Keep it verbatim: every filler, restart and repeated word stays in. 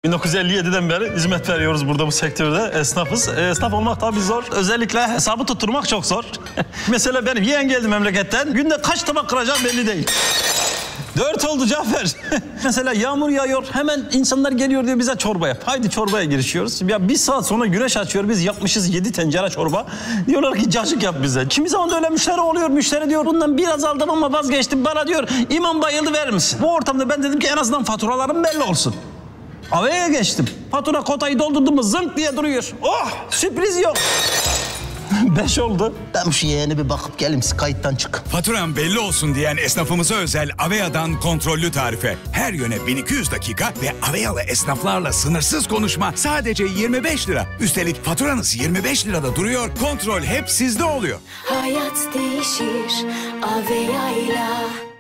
bin dokuz yüz elli yedi'den beri hizmet veriyoruz burada bu sektörde. Esnafız. Esnaf olmak tabii zor. Özellikle hesabı tutturmak çok zor. Mesela benim yeğen geldi memleketten. Günde kaç tabak kıracağım belli değil. Dört oldu Cafer. Mesela yağmur yağıyor. Hemen insanlar geliyor diyor bize çorba yap. Haydi çorbaya girişiyoruz. Ya bir saat sonra güneş açıyor. Biz yapmışız yedi tencere çorba. Diyorlar ki cacık yap bize. Kimi zaman da öyle müşteri oluyor. Müşteri diyor bundan biraz aldım ama vazgeçtim. Bana diyor imam bayıldı verir misin? Bu ortamda ben dedim ki en azından faturalarım belli olsun. Ave'ye geçtim. Fatura kotayı doldurdum mu zınk diye duruyor. Oh sürpriz yok. Beş oldu. Ben şu yeğene bir bakıp geleyim, siz kayıttan çık. Faturam belli olsun diyen esnafımıza özel Avea'dan kontrollü tarife. Her yöne bin iki yüz dakika ve Avea'lı esnaflarla sınırsız konuşma sadece yirmi beş lira. Üstelik faturanız yirmi beş lirada duruyor, kontrol hep sizde oluyor. Hayat değişir Avea'yla.